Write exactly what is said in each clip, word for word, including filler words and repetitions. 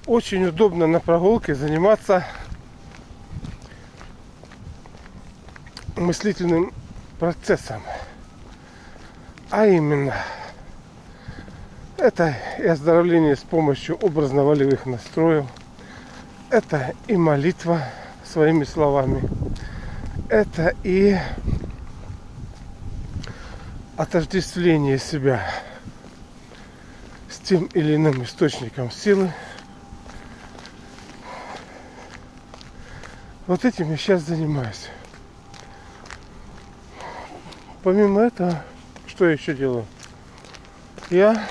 очень удобно на прогулке заниматься мыслительным процессом. А именно, это и оздоровление с помощью образно-волевых настроев, это и молитва своими словами, это и отождествление себя с тем или иным источником силы. Вот этим я сейчас занимаюсь. Помимо этого, что я еще делаю? Я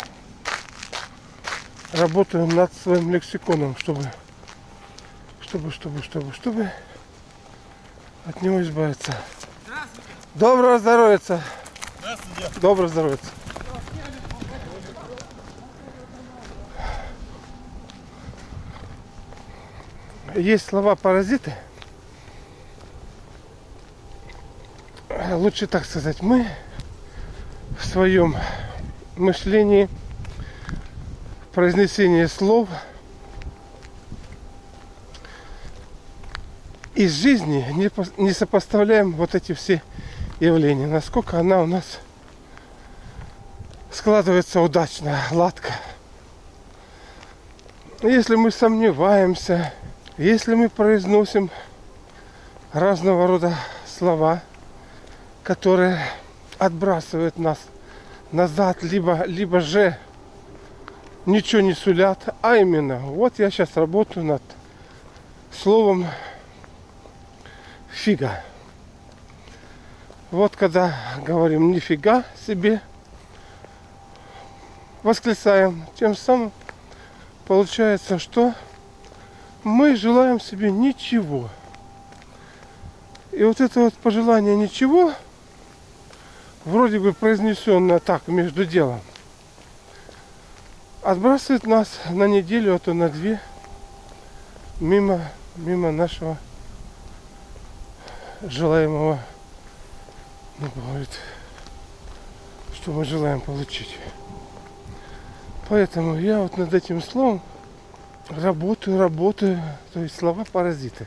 работаю над своим лексиконом, чтобы, чтобы, чтобы, чтобы, чтобы от него избавиться. Здравствуйте. Доброго здоровья. Здравствуйте. Доброго здоровья. Есть слова-паразиты. Лучше так сказать, мы в своем мышлении, произнесении слов из жизни не, не сопоставляем вот эти все явления, насколько она у нас складывается удачно, гладко. Если мы сомневаемся, если мы произносим разного рода слова, которые отбрасывают нас назад, либо, либо же ничего не сулят, а именно, вот я сейчас работаю над словом фига. Вот когда говорим нифига себе, восклицаем, тем самым получается, что мы желаем себе ничего. И вот это вот пожелание ничего, вроде бы произнесенное так между делом, отбрасывает нас на неделю, а то на две мимо, мимо нашего желаемого, ну, говорит, что мы желаем получить. Поэтому я вот над этим словом работаю, работаю, то есть слова паразиты.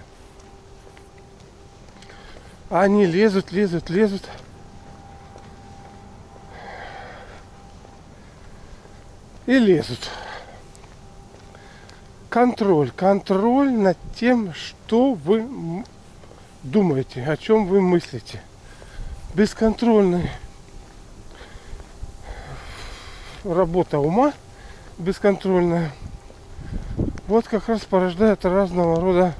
Они лезут, лезут, лезут. И лезут. Контроль. Контроль над тем, что вы думаете, о чем вы мыслите. Бесконтрольная работа ума, бесконтрольная, вот как раз порождает разного рода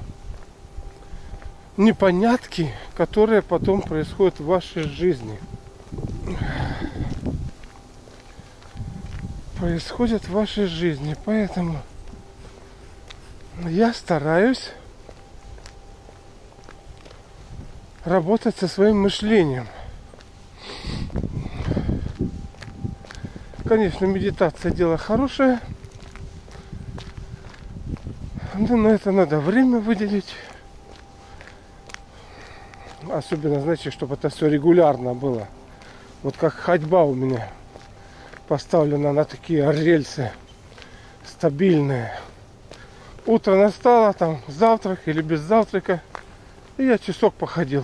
непонятки, которые потом происходят в вашей жизни. Происходят в вашей жизни. Поэтому я стараюсь работать со своим мышлением. Конечно, медитация дело хорошее, но на это надо время выделить. Особенно, знаете, чтобы это все регулярно было. Вот как ходьба у меня поставлена на такие рельсы стабильные. Утро настало, там завтрак или без завтрака, и я часок походил.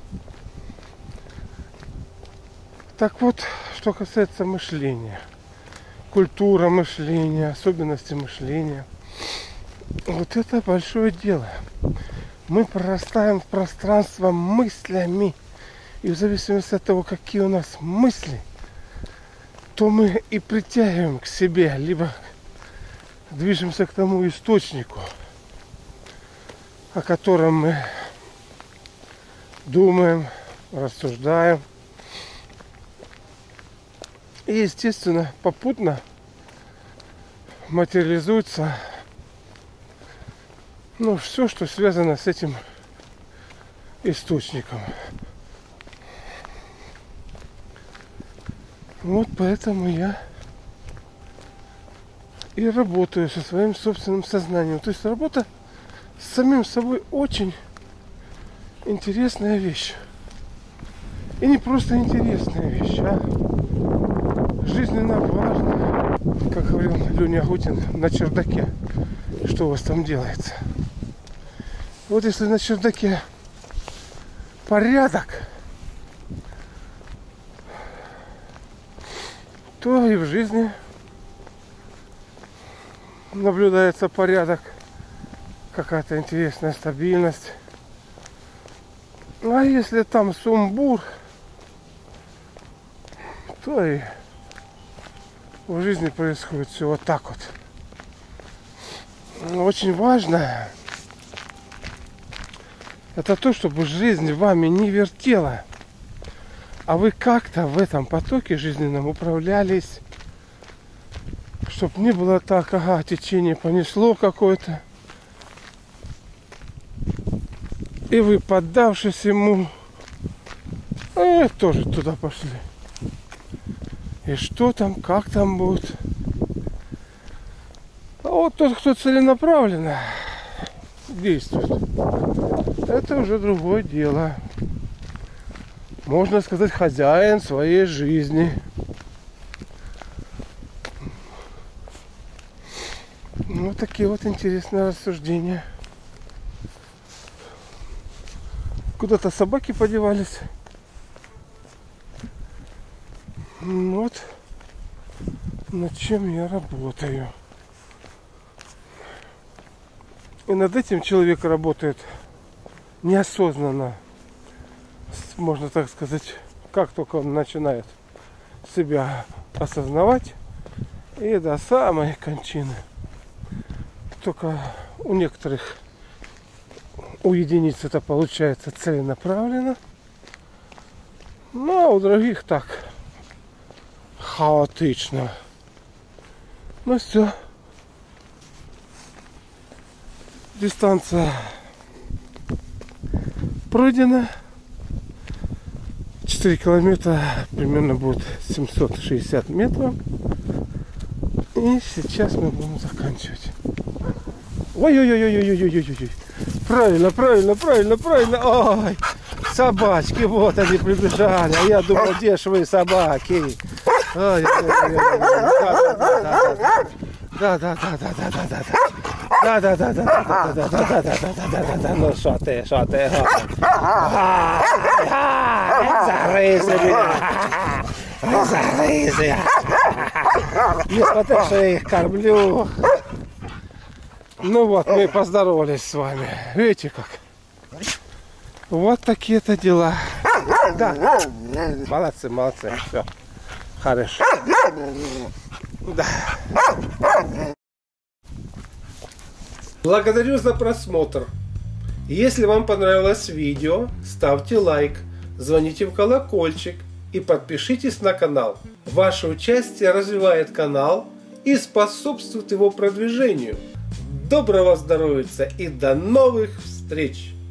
Так вот, что касается мышления, культура мышления, особенности мышления, вот это большое дело. Мы прорастаем в пространство мыслями, и в зависимости от того, какие у нас мысли, то мы и притягиваем к себе, либо движемся к тому источнику, о котором мы думаем, рассуждаем. И, естественно, попутно материализуется, ну, все, что связано с этим источником. Вот поэтому я и работаю со своим собственным сознанием. То есть работа с самим собой очень интересная вещь. И не просто интересная вещь, а жизненно важная. Как говорил Леня Агутин, на чердаке что у вас там делается. Вот если на чердаке порядок, то и в жизни наблюдается порядок, какая-то интересная стабильность. А если там сумбур, то и в жизни происходит все вот так вот. Очень важно это то, чтобы жизнь вами не вертела, а вы как-то в этом потоке жизненном управлялись, чтобы не было так, ага, течение понесло какое-то, и вы, поддавшись ему, э, тоже туда пошли. И что там, как там будет. А вот тот, кто целенаправленно действует, это уже другое дело. Можно сказать, хозяин своей жизни. Вот такие вот интересные рассуждения. Куда-то собаки подевались. Вот над чем я работаю. И над этим человек работает неосознанно, можно так сказать, как только он начинает себя осознавать, и до самой кончины. Только у некоторых, у единиц это получается целенаправленно, ну а у других так, хаотично. Ну все. Дистанция пройдена. четыре километра, примерно будет семьсот шестьдесят метров. И сейчас мы будем заканчивать. Ой-ой-ой-ой-ой-ой-ой-ой-ой. Правильно, правильно, правильно, правильно. Ой, собачки, вот они прибежали. А я думал, где ж вы, собаки? Да, да, да, да, да, да, да, да. Да, да, да, да, да, да, да, да, да, да, да, да, да, да, ну що ти, що ти, загризи меня, загризи, несмотря, что я их кормлю. Ну вот, мы поздоровались с вами, видите как, вот такие-то дела. Да, молодцы, молодцы, все, хорошо, да. Благодарю за просмотр. Если вам понравилось видео, ставьте лайк, звоните в колокольчик и подпишитесь на канал. Ваше участие развивает канал и способствует его продвижению. Доброго здоровья и до новых встреч!